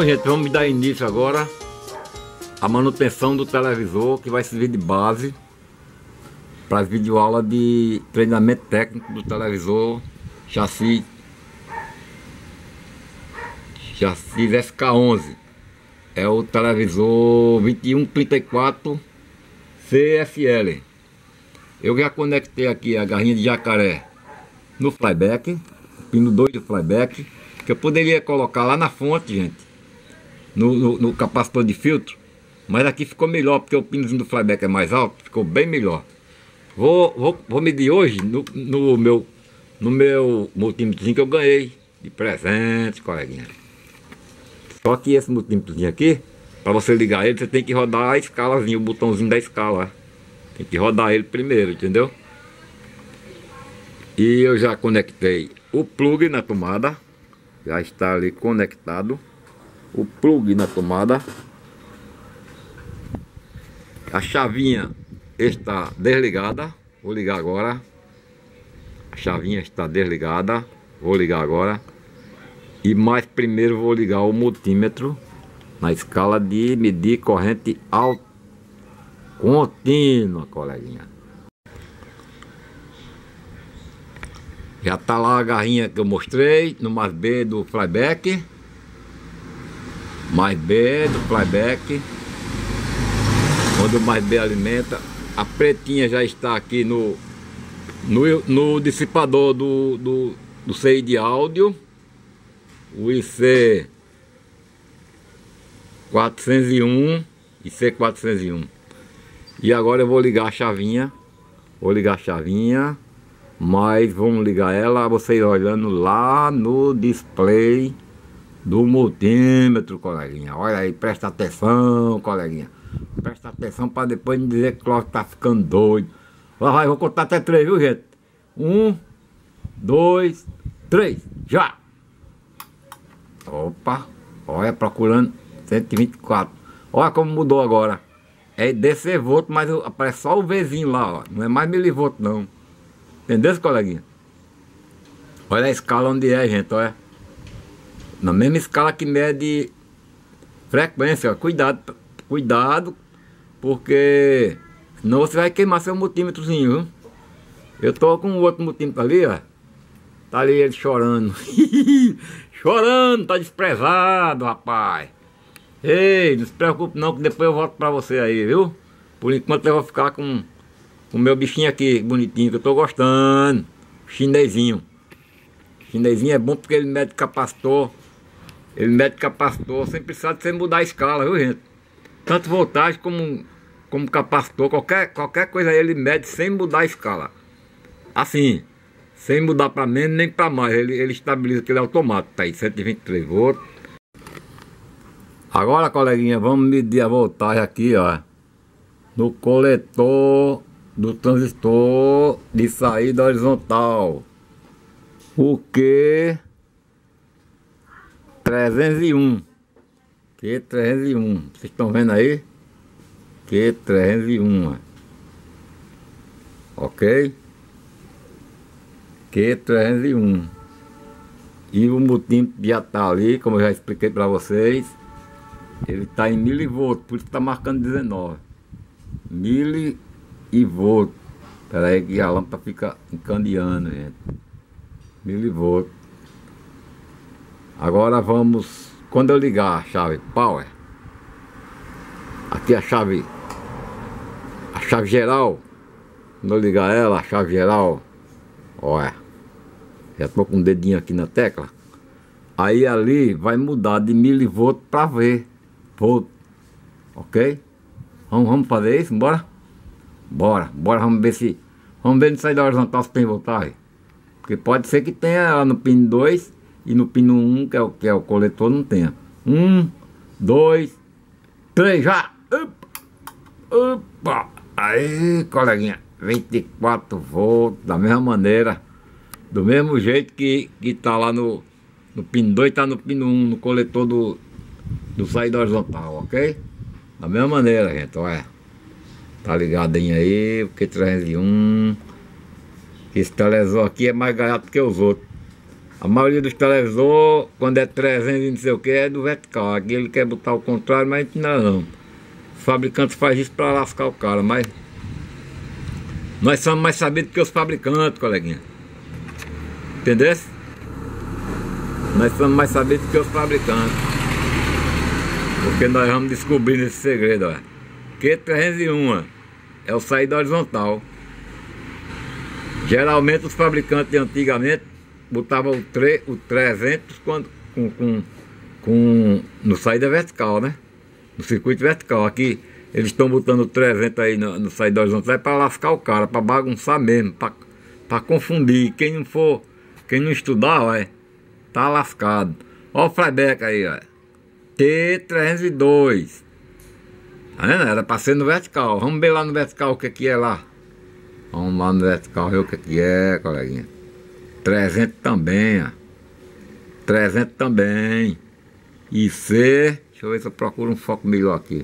Então, gente, vamos dar início agora à manutenção do televisor, que vai servir de base para as videoaulas de treinamento técnico do televisor chassi SK11. É o televisor 2134 CFL. Eu já conectei aqui a garrinha de jacaré no flyback, pino 2 do flyback, que eu poderia colocar lá na fonte, gente, no capacitor de filtro, mas aqui ficou melhor, porque o pinozinho do flyback é mais alto, ficou bem melhor. Vou medir hoje no meu multímetrozinho que eu ganhei de presente, coleguinha. Só que esse multímetrozinho aqui, para você ligar ele, você tem que rodar a escalazinha, o botãozinho da escala. Tem que rodar ele primeiro, entendeu? E eu já conectei o plug na tomada. Já está ali conectado o plug na tomada. A chavinha está desligada. Vou ligar agora. A chavinha está desligada. Vou ligar agora. E mais primeiro vou ligar o multímetro na escala de medir corrente alta contínua, coleguinha. Já tá lá a garrinha que eu mostrei no mais B do flyback. Mais B do flyback. Onde o mais B alimenta. A pretinha já está aqui no dissipador do CI de áudio. O IC 401. IC 401. E agora eu vou ligar a chavinha. Vou ligar a chavinha. Mas vamos ligar ela, vocês olhando lá no display do multímetro, coleguinha. Olha aí, presta atenção, coleguinha. Presta atenção para depois me dizer que o Clóvis tá ficando doido. Vai, vou contar até 3, viu, gente? 1, 2, 3, já! Opa, olha, procurando 124. Olha como mudou agora. É DC volt, mas aparece só o Vzinho lá, ó. Não é mais milivolt, não. Entendeu, coleguinha? Olha a escala onde é, gente, olha. Na mesma escala que mede frequência, ó. Cuidado, porque senão você vai queimar seu multímetrozinho, viu? Eu tô com o outro multímetro ali, ó. Tá ali ele chorando. Chorando, tá desprezado, rapaz. Ei, não se preocupe não, que depois eu volto pra você aí, viu? Por enquanto eu vou ficar com o meu bichinho aqui, bonitinho, que eu tô gostando. Chinesinho. Chinesinho é bom porque ele mede capacitor. Ele mede capacitor sem precisar de você mudar a escala, viu, gente? Tanto voltagem como capacitor. Qualquer coisa aí ele mede sem mudar a escala. Assim, sem mudar para menos nem para mais. Ele estabiliza aquele automático. Tá aí, 123 volts. Agora, coleguinha, vamos medir a voltagem aqui, ó. No coletor do transistor de saída horizontal. O Q301. Q301. Vocês estão vendo aí? Q301. Ok? Q301. E o multímetro já está ali, como eu já expliquei para vocês. Ele está em milivolt, por isso está marcando 19. Milivolt. Espera aí que a lâmpada fica encandeando, gente. Milivolt. Agora vamos, quando eu ligar a chave power, aqui a chave geral, quando eu ligar ela, a chave geral, olha, já estou com o dedinho aqui na tecla, aí ali vai mudar de milivolt para volt, ok? Vamos fazer isso, bora? Bora, vamos ver no sair da horizontal se tem voltagem. Porque pode ser que tenha lá no pino 2 e no pino 1, que é o coletor, não tenha. 1, 2, 3, já! Opa! Aí, coleguinha, 24 volts, da mesma maneira. Do mesmo jeito que tá lá no pino 2, tá no pino 1, no coletor do saída horizontal, ok? Da mesma maneira, gente, olha. Tá ligadinho aí, o Q301. Esse televisor aqui é mais gaiato que os outros. A maioria dos televisores, quando é 300 e não sei o que, é do vertical. Aqui ele quer botar o contrário, mas não. Os fabricantes fazem isso para lascar o cara, mas nós somos mais sabidos que os fabricantes, coleguinha. Entendeu? Nós somos mais sabidos que os fabricantes. Porque nós vamos descobrindo esse segredo, ó. Q301 é o saída horizontal. Geralmente os fabricantes de antigamente botavam o 300 no saída vertical, né? No circuito vertical. Aqui eles estão botando o 300 aí no saída horizontal para lascar o cara, para bagunçar mesmo, para confundir. Quem não estudar, ó, tá lascado. Ó o flyback aí, ó. T302. Tá vendo? Era para ser no vertical. Vamos ver lá no vertical o que é lá. Vamos lá no vertical ver o que é, coleguinha. 300 também, ó. 300 também. IC. Deixa eu ver se eu procuro um foco melhor aqui.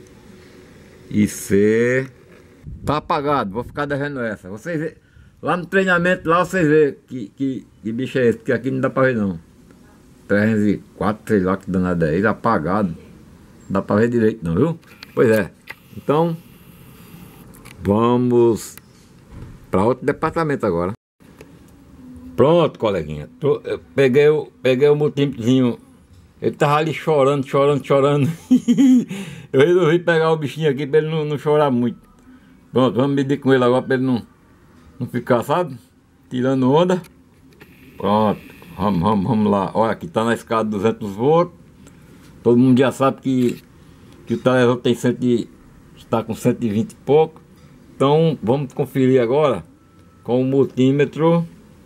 IC. Tá apagado, vou ficar devendo essa. Vocês vê, lá no treinamento, lá vocês vê que bicho é esse, porque aqui não dá pra ver não. 304, sei lá que danado é ele, apagado. Não dá pra ver direito não, viu? Pois é. Então, vamos para outro departamento agora. Pronto, coleguinha. Eu peguei o multímetrozinho. Ele tava ali chorando. Eu resolvi pegar o bichinho aqui para ele não chorar muito. Pronto, vamos medir com ele agora para ele não ficar, sabe? Tirando onda. Pronto, vamos lá. Olha, aqui tá na escada 200 volts. Todo mundo já sabe que o televisor tem está com 120 e pouco. Então vamos conferir agora com o multímetro.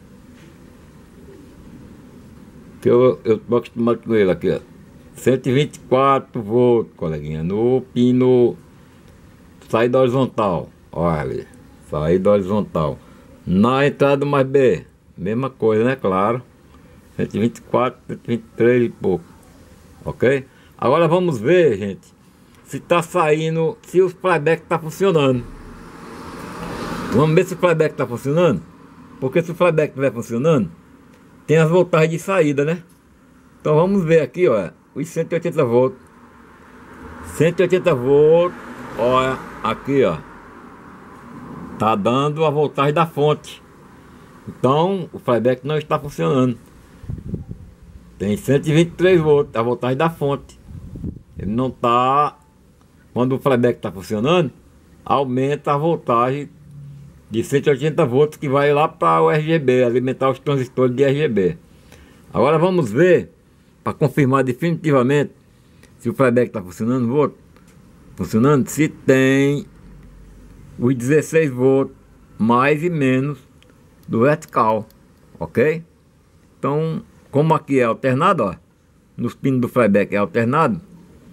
Que eu tô acostumado com ele aqui, ó. 124 volts, coleguinha. No pino saída horizontal. Olha ali, saída horizontal. Na entrada mais B, mesma coisa, né? Claro. 124, 123 e pouco. Ok? Agora vamos ver, gente, se tá saindo, se o flyback tá funcionando. Vamos ver se o flyback tá funcionando. Porque se o flyback estiver funcionando, tem as voltagens de saída, né? Então vamos ver aqui, ó, os 180 volts. 180 volts, olha, aqui, ó. Tá dando a voltagem da fonte. Então o flyback não está funcionando. Tem 123 volts, a voltagem da fonte. Ele não tá. Quando o flyback está funcionando, aumenta a voltagem de 180 volts que vai lá para o RGB, alimentar os transistores de RGB. Agora vamos ver, para confirmar definitivamente se o flyback está funcionando, se tem os 16 volts mais e menos do vertical, ok? Então, como aqui é alternado, ó, nos pinos do flyback é alternado,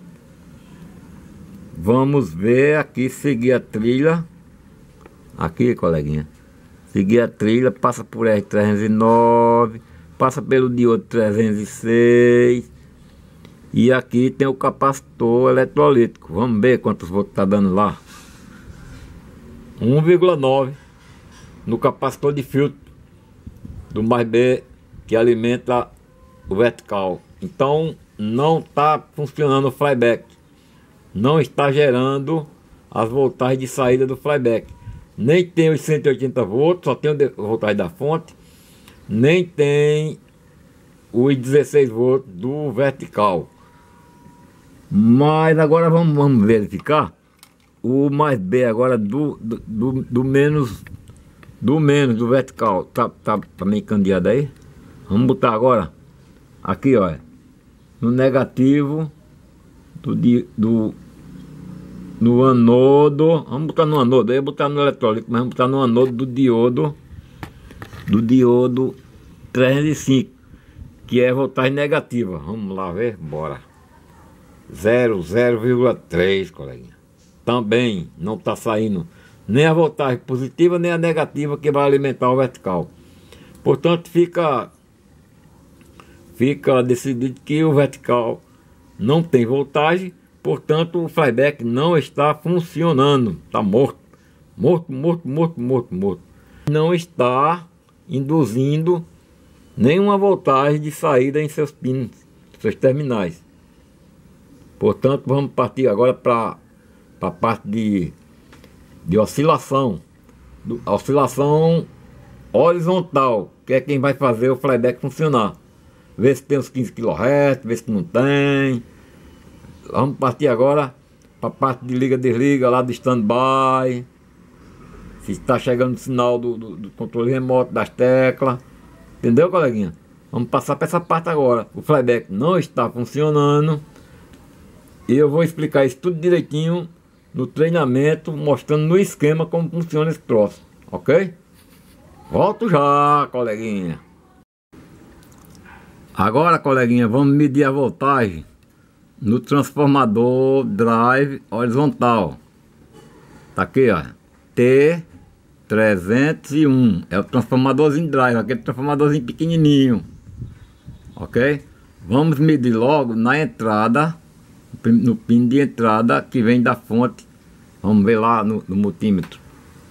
vamos ver aqui, seguir a trilha. Aqui, coleguinha, seguir a trilha, passa por R309, passa pelo diodo 306 e aqui tem o capacitor eletrolítico. Vamos ver quantos volts está dando lá. 1,9 no capacitor de filtro do mais B, que alimenta o vertical. Então não está funcionando o flyback, não está gerando as voltagens de saída do flyback. Nem tem os 180 volts, só tem a voltagem da fonte. Nem tem os 16 volts do vertical. Mas agora vamos verificar o mais B agora do menos do vertical. Tá meio candeado aí. Vamos botar agora aqui, ó, no negativo no anodo. Vamos botar no anodo, eu ia botar no eletrolítico, mas vamos botar no anodo do diodo 305, que é voltagem negativa. Vamos lá ver, bora. 0,3, coleguinha. Também não está saindo nem a voltagem positiva nem a negativa, que vai alimentar o vertical. Portanto, fica decidido que o vertical não tem voltagem. Portanto, o flyback não está funcionando. Está morto. Morto. Não está induzindo nenhuma voltagem de saída em seus pinos, seus terminais. Portanto, vamos partir agora para a parte de oscilação. Oscilação horizontal, que é quem vai fazer o flyback funcionar. Ver se tem os 15 kHz, ver se não tem. Vamos partir agora para a parte de liga-desliga lá do standby. Se está chegando o sinal do controle remoto das teclas. Entendeu, coleguinha? Vamos passar para essa parte agora. O flyback não está funcionando. E eu vou explicar isso tudo direitinho no treinamento, mostrando no esquema como funciona esse troço. Ok? Volto já, coleguinha. Agora, coleguinha, vamos medir a voltagem no transformador drive horizontal. Tá aqui, ó. T301. É o transformadorzinho drive, aquele transformadorzinho pequenininho. Ok? Vamos medir logo na entrada, no pino de entrada que vem da fonte. Vamos ver lá no multímetro.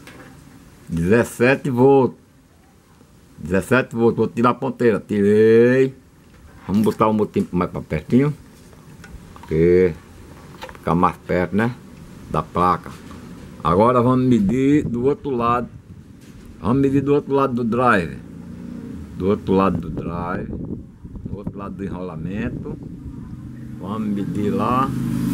17 volts. 17 volts. Vou tirar a ponteira. Tirei. Vamos botar o multímetro mais para pertinho. Ok. Ficar mais perto, né? Da placa. Agora vamos medir do outro lado. Vamos medir do outro lado do drive. Do outro lado do drive. Do outro lado do enrolamento. Vamos medir lá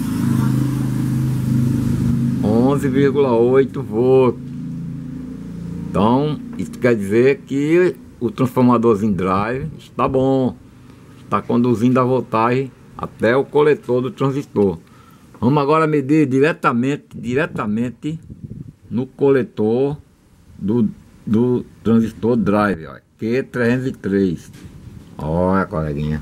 11,8 volts. Então, isso quer dizer que o transformadorzinho drive está bom. Está conduzindo a voltagem até o coletor do transistor. Vamos agora medir diretamente no coletor do transistor drive, ó, Q303. Olha, coleguinha.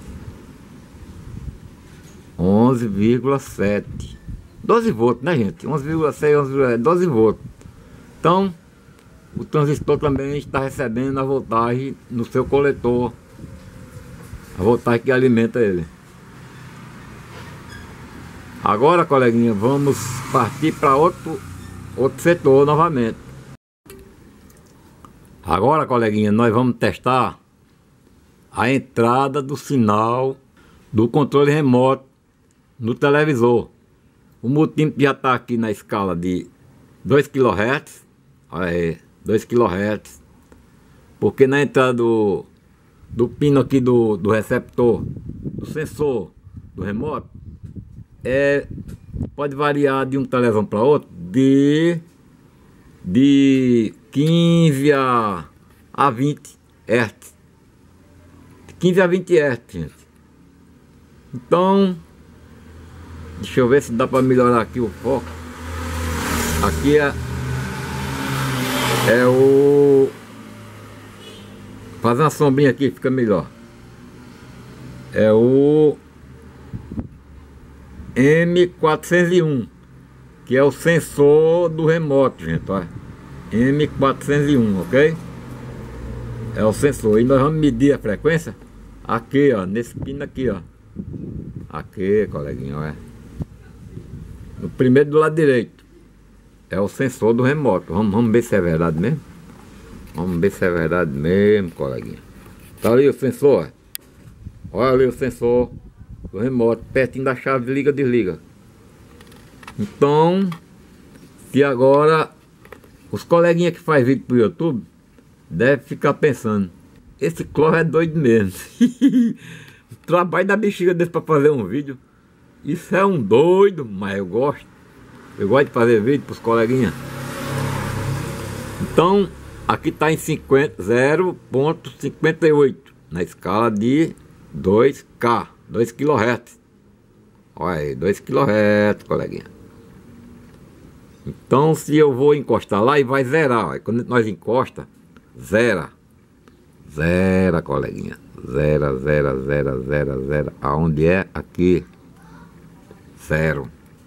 11,7. 12 volts, né, gente? 11,6, 12 volts. Então, o transistor também está recebendo a voltagem no seu coletor. A voltagem que alimenta ele. Agora, coleguinha, vamos partir para outro setor novamente. Agora, coleguinha, nós vamos testar a entrada do sinal do controle remoto no televisor. O multímetro já está aqui na escala de 2 kHz. Olha aí, 2 kHz. Porque na entrada do pino aqui do receptor, do sensor do remoto, pode variar de um televisão para outro de 15 a 20 Hz. De 15 a 20 Hz, gente. Então, deixa eu ver se dá para melhorar aqui o foco. Aqui é o... Fazer uma sombrinha aqui, fica melhor. É o M401, que é o sensor do remoto, gente, ó. M401, ok? É o sensor. E nós vamos medir a frequência aqui, ó, nesse pino aqui, ó. Aqui, coleguinha, ó. No primeiro do lado direito. É o sensor do remoto. Vamos ver se é verdade mesmo. Vamos ver se é verdade mesmo, coleguinha. Tá ali o sensor, ó. Olha ali o sensor do remoto, pertinho da chave de liga, desliga. Então, se agora os coleguinhas que faz vídeo pro YouTube devem ficar pensando: esse Clóvis é doido mesmo. O trabalho da bexiga desse para fazer um vídeo. Isso é um doido, mas eu gosto. Eu gosto de fazer vídeo pros coleguinhas. Então, aqui está em 0,58 na escala de 2K, 2 kHz. Olha aí, 2 kHz, coleguinha. Então, se eu vou encostar lá e vai zerar, ó, quando nós encosta, zera, coleguinha, zera. Aonde é? Aqui, 0.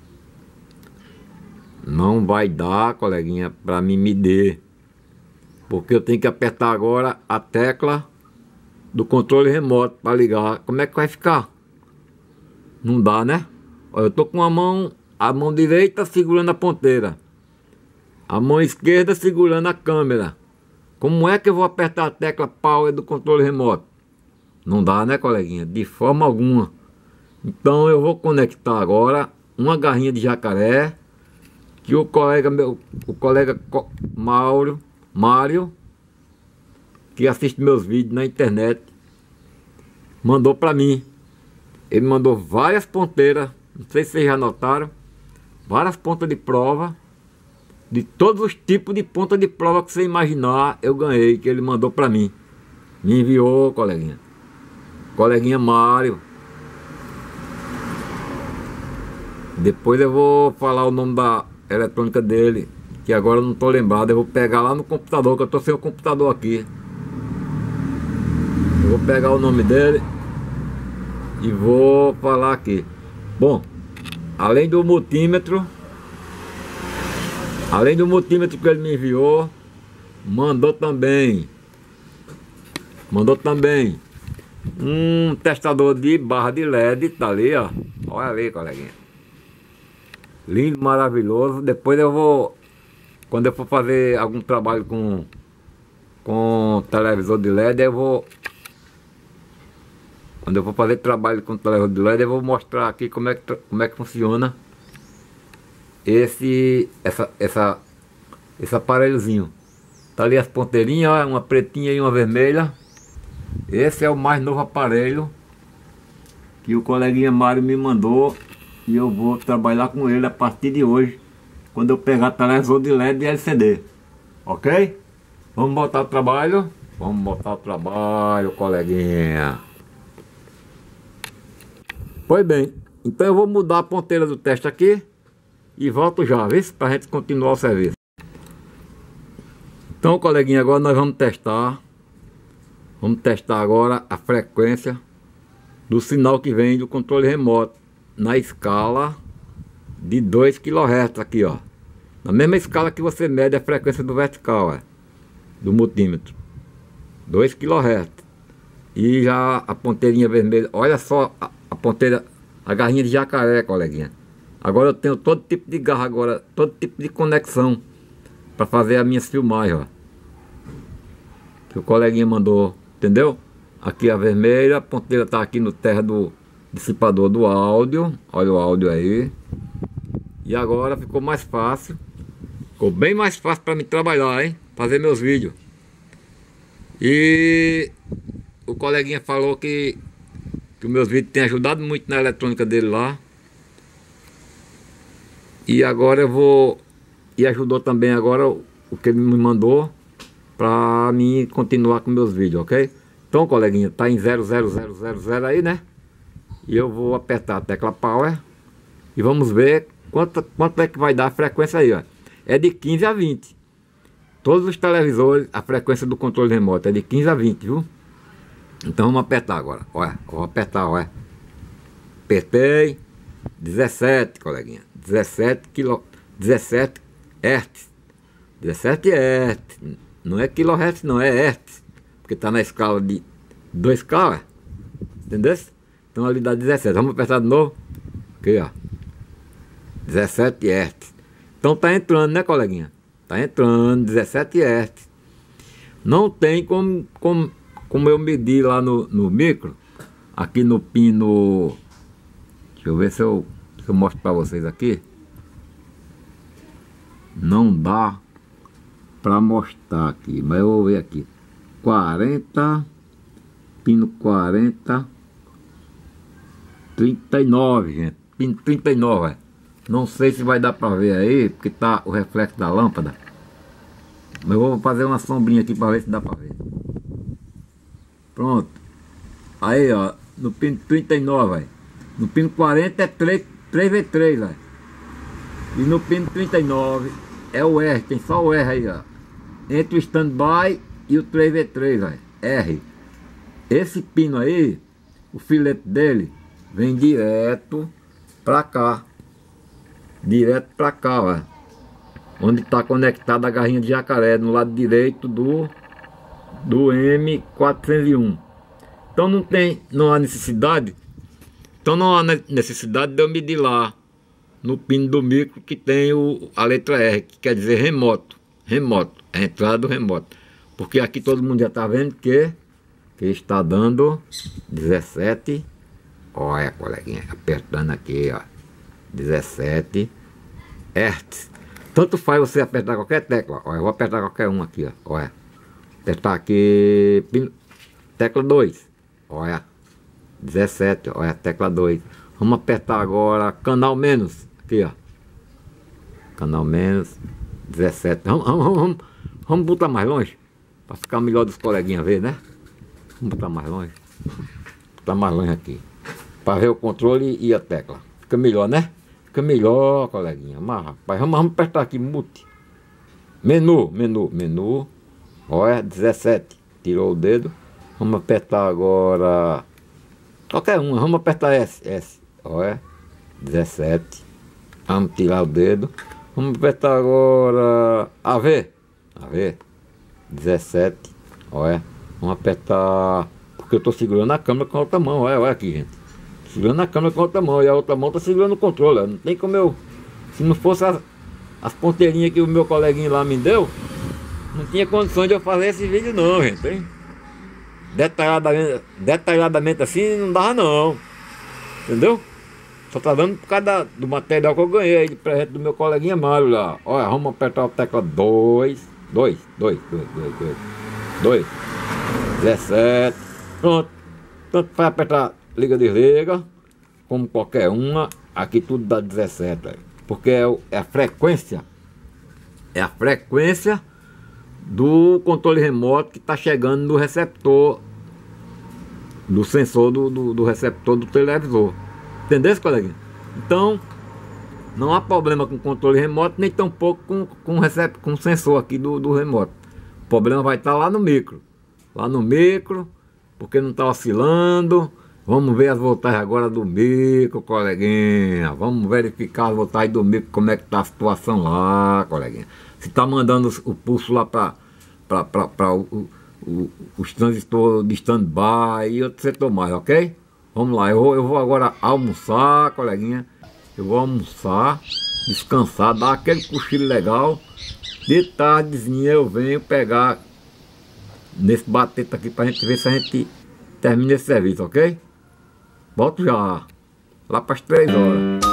Não vai dar, coleguinha, para mim medir, porque eu tenho que apertar agora a tecla do controle remoto para ligar. Como é que vai ficar? Não dá, né? Olha, eu tô com a mão direita segurando a ponteira, a mão esquerda segurando a câmera. Como é que eu vou apertar a tecla power do controle remoto? Não dá, né, coleguinha? De forma alguma. Então eu vou conectar agora uma garrinha de jacaré que o colega meu, Mário, que assiste meus vídeos na internet, mandou para mim. Ele mandou várias ponteiras, não sei se vocês já notaram, várias pontas de prova, de todos os tipos de ponta de prova que você imaginar, eu ganhei, que ele mandou para mim. Me enviou, coleguinha Mário. Depois eu vou falar o nome da eletrônica dele, que agora eu não estou lembrado. Eu vou pegar lá no computador, que eu estou sem o computador aqui. Eu vou pegar o nome dele e vou falar aqui. Bom, além do multímetro que ele me enviou, mandou também um testador de barra de LED, tá ali, ó. Olha ali, coleguinha. Lindo, maravilhoso. Depois eu vou, quando eu for fazer algum trabalho com televisor de LED, quando eu for fazer trabalho com televisor de LED, eu vou mostrar aqui como é que funciona esse aparelhozinho. Tá ali as ponteirinhas, ó, uma pretinha e uma vermelha. Esse é o mais novo aparelho que o coleguinha Mário me mandou, e eu vou trabalhar com ele a partir de hoje, quando eu pegar televisor de LED e LCD. Ok? Vamos botar o trabalho? Vamos botar o trabalho, coleguinha. Pois bem, então eu vou mudar a ponteira do teste aqui e volto já, vê se pra gente continuar o serviço. Então, coleguinha, agora nós vamos testar. Vamos testar agora a frequência do sinal que vem do controle remoto na escala de 2 kHz aqui, ó. Na mesma escala que você mede a frequência do vertical, ó, do multímetro. 2 kHz. E já a ponteirinha vermelha, olha só a ponteira, a garrinha de jacaré, coleguinha. Agora eu tenho todo tipo de garra agora, todo tipo de conexão para fazer as minhas filmagens, ó. Que o coleguinha mandou, entendeu? Aqui a vermelha, a ponteira tá aqui no terra do dissipador do áudio. Olha o áudio aí. E agora ficou mais fácil. Ficou bem mais fácil para me trabalhar, hein? Fazer meus vídeos. E o coleguinha falou que os meus vídeos têm ajudado muito na eletrônica dele lá. E agora eu vou... E ajudou também agora o que ele me mandou para mim continuar com meus vídeos, ok? Então, coleguinha, tá em 00000 aí, né? E eu vou apertar a tecla Power e vamos ver quanto é que vai dar a frequência aí, ó. É de 15 a 20. Todos os televisores, a frequência do controle remoto é de 15 a 20, viu? Então vamos apertar agora. Olha, vou apertar, olha. Apertei. 17, coleguinha. 17 Hz. 17 Hz. Não é kHz, não, é Hertz. Porque tá na escala de 2K, entendeu? Então ali dá 17. Vamos apertar de novo. Aqui, ó. 17 Hz. Então tá entrando, né, coleguinha? Tá entrando, 17 Hz. Não tem como eu medir lá no micro. Aqui no pino. Deixa eu ver se eu mostro pra vocês aqui. Não dá pra mostrar aqui, mas eu vou ver aqui. 40, pino 40, 39, gente. Pino 39, é. Não sei se vai dar pra ver aí, porque tá o reflexo da lâmpada. Mas eu vou fazer uma sombrinha aqui pra ver se dá pra ver. Pronto. Aí, ó, no pino 39, velho. No pino 40 é 3V3, velho. E no pino 39 é o R, tem só o R aí, ó. Entre o standby e o 3V3, velho. R. Esse pino aí, o filete dele, vem direto pra cá. Direto pra cá, ó. Onde está conectada a garrinha de jacaré, no lado direito do M401. Então não há necessidade. Então não há necessidade de eu medir lá no pino do micro que tem a letra R, que quer dizer remoto. Remoto, a entrada do remoto. Porque aqui todo mundo já está vendo que que está dando 17. Olha, coleguinha, apertando aqui, ó. 17 Hz. Tanto faz você apertar qualquer tecla. Olha, eu vou apertar qualquer um aqui, ó. Olha. Apertar aqui. Tecla 2. Olha. 17, olha, tecla 2. Vamos apertar agora canal menos. Aqui, ó. Canal menos. 17. Vamos botar mais longe. Para ficar melhor dos coleguinhas ver, né? Vamos botar mais longe. Botar mais longe aqui. Para ver o controle e a tecla. Fica melhor, né? Fica melhor, coleguinha. Mas, rapaz, vamos apertar aqui, mute. Menu. Olha, 17. Tirou o dedo. Vamos apertar agora... Qualquer um, vamos apertar S. Olha, 17. Vamos tirar o dedo. Vamos apertar agora AV. 17. Olha, vamos apertar... Porque eu estou segurando a câmera com a outra mão. Olha aqui, gente. Segurando a câmera com a outra mão. E a outra mão está segurando o controle. Não tem como eu... Se não fosse as ponteirinhas que o meu coleguinha lá me deu, não tinha condições de eu fazer esse vídeo não, gente, hein? Detalhadamente assim não dava não. Entendeu? Só tá dando por causa do material que eu ganhei de presente do meu coleguinha Mário lá. Olha, vamos apertar a tecla 2. 17. Pronto. Tanto vai apertar liga, desliga, como qualquer uma. Aqui tudo dá 17. Porque é a frequência. É a frequência do controle remoto que está chegando no receptor, do sensor do receptor do televisor. Entendeu, coleguinha? Então, não há problema com o controle remoto, nem tampouco com o sensor aqui do remoto. O problema vai estar lá no micro. Lá no micro, porque não está oscilando. Vamos ver as voltagens agora do micro, coleguinha. Vamos verificar as voltagens do micro, como é que está a situação lá, coleguinha. Se está mandando o pulso lá para os transistores de stand-by e outro setor mais, ok? Vamos lá, eu vou agora almoçar, coleguinha. Eu vou almoçar, descansar, dar aquele cochilo legal. De tardezinha eu venho pegar nesse batete aqui pra gente ver se a gente termina esse serviço, ok? Volto já, lá para as 3 horas.